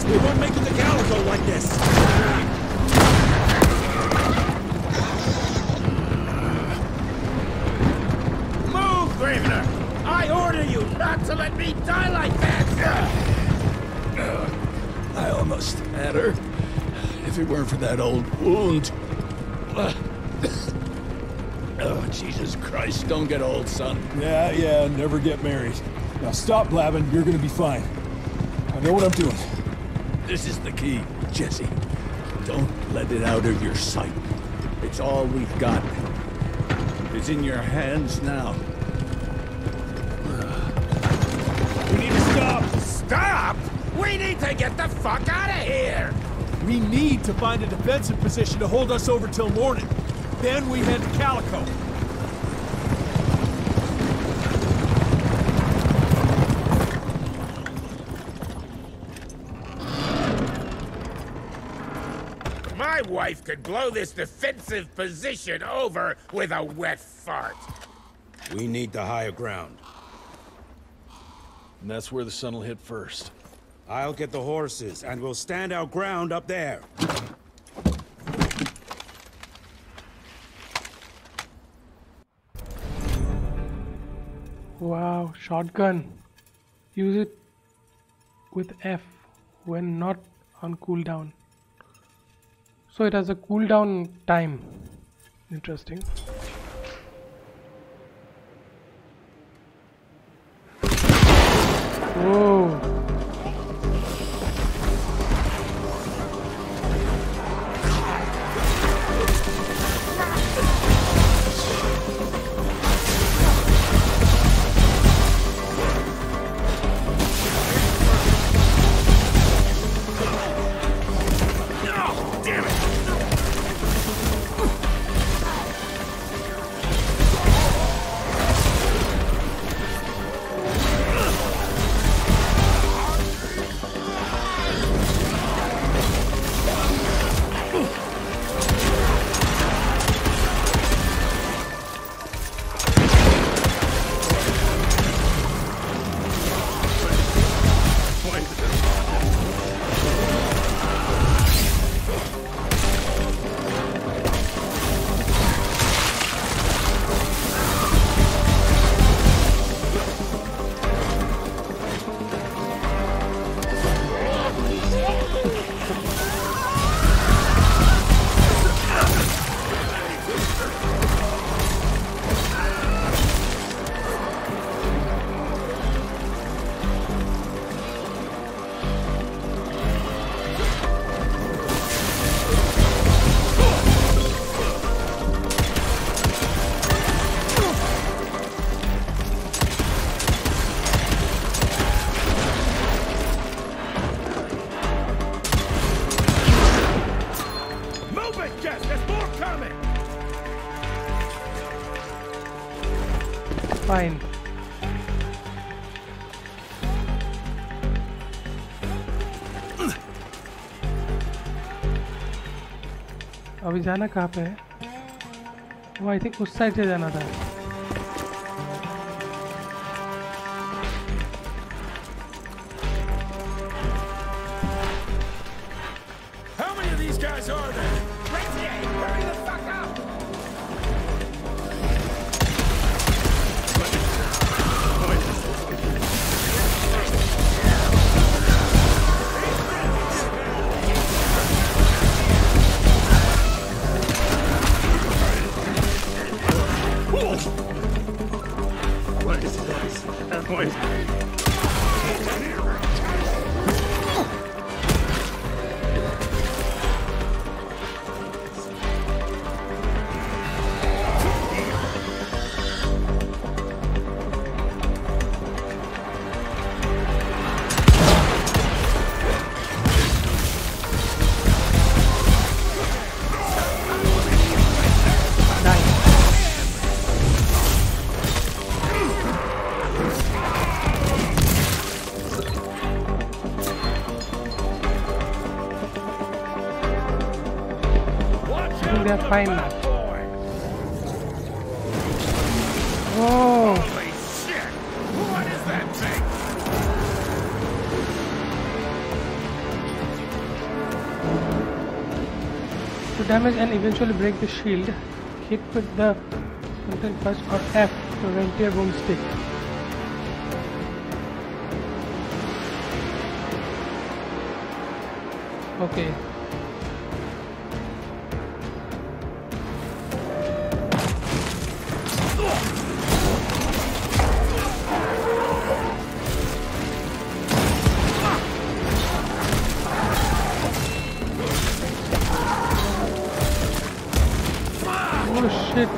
We won't make it to Calico like this! Move, Gravener! I order you not to let me die like that! I almost had her. If it weren't for that old wound. Oh, Jesus Christ, don't get old, son. Yeah, never get married. Now stop blabbing, you're gonna be fine. I know what I'm doing. This is the key, Jesse. Don't let it out of your sight. It's all we've got. It's in your hands now. We need to stop! Stop?! We need to get the fuck out of here! We need to find a defensive position to hold us over till morning. Then we head to Calico. My wife could blow this defensive position over with a wet fart. We need the higher ground. And that's where the sun will hit first. I'll get the horses, and we'll stand our ground up there. Wow, shotgun. Use it with F when not on cooldown. So it has a cooldown time. Interesting. Whoa. Fine. अभी जाना कहाँ पे है? वो I think उस side से जाना था. How many of these guys are there? Rentier, hurry the fuck up! What is this? What? They're fine now. Whoa! Holy shit! What is that thing? To damage and eventually break the shield, hit with the content punch or F to Rentier boomstick. Okay. Oh shit.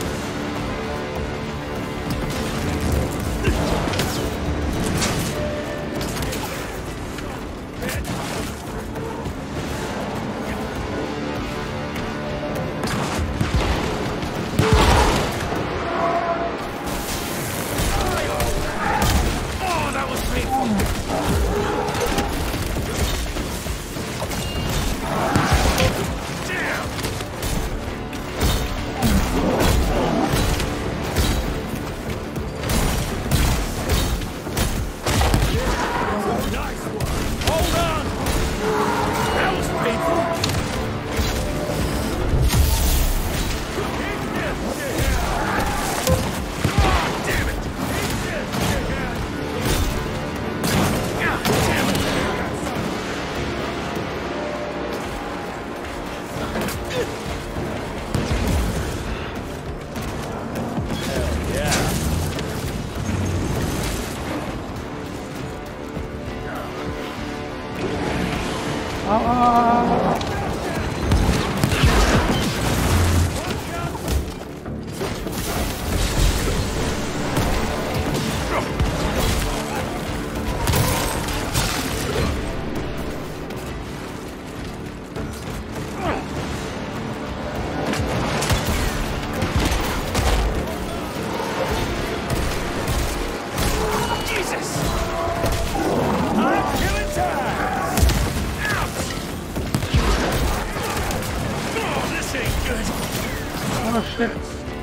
Oh shit.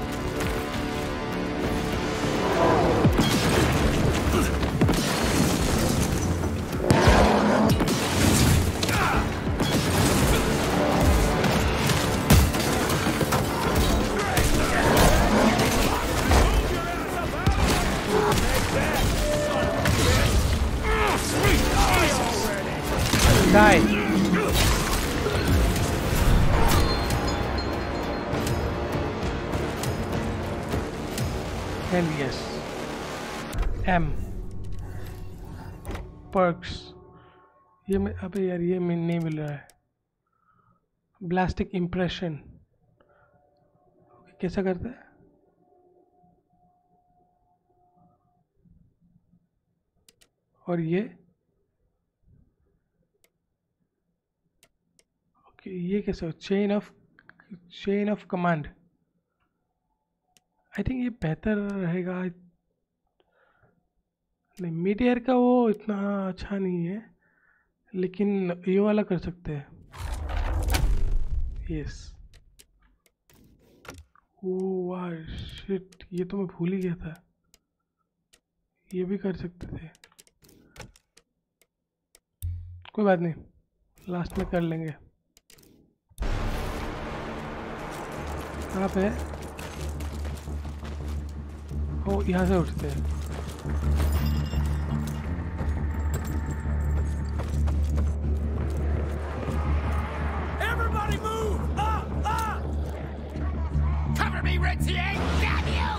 Die. Hell yes. M perks ये मैं अबे यार ये मैं नहीं मिल रहा है. ब्लास्टिक impression कैसा करता है? और ये ओके ये कैसा? Chain of command. I think ये बेहतर रहेगा. नहीं मिड एयर का वो इतना अच्छा नहीं है लेकिन ये वाला कर सकते हैं. यस. ओह वाह शिट ये तो मैं भूल ही गया था. ये भी कर सकते थे. कोई बात नहीं लास्ट में कर लेंगे. कहाँ पे है? ओ यहाँ से उठते हैं. Everybody move! Up! Cover me, Rentier! Damn you!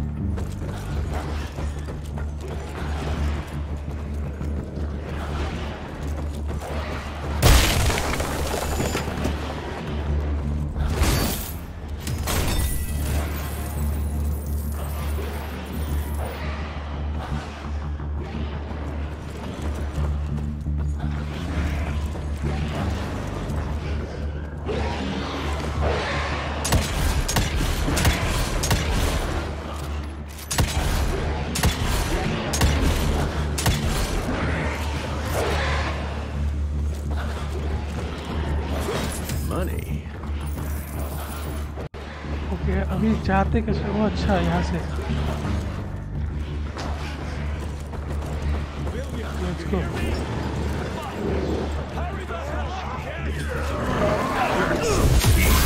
Okay अभी जाते कैसे? वो अच्छा यहाँ से. Let's go. Hurry the hell up!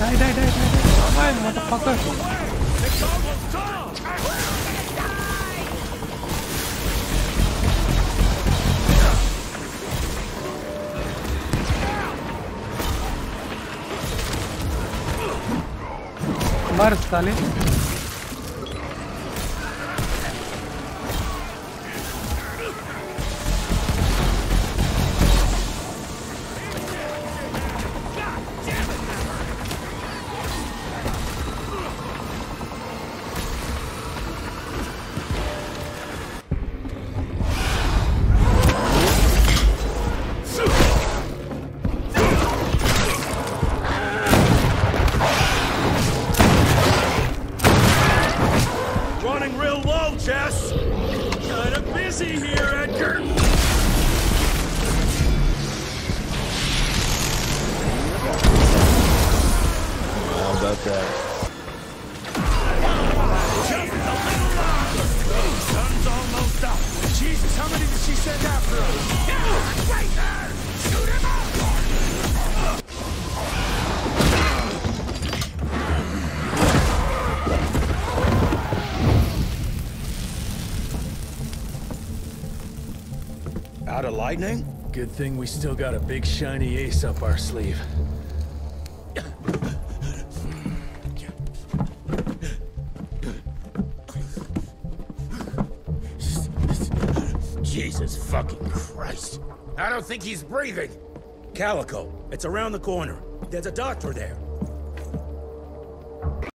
Die, die, die, die, die. Come on, motherfucker. It's almost done! मर साले. Running real low, Jess! Kinda busy here, Edgar! How about that? Just a little longer! Sun's almost up! Jesus, how many did she send after us? Right there! Shoot him up! Out of lightning? Good thing we still got a big shiny ace up our sleeve. Jesus fucking Christ. I don't think he's breathing. Calico, it's around the corner. There's a doctor there.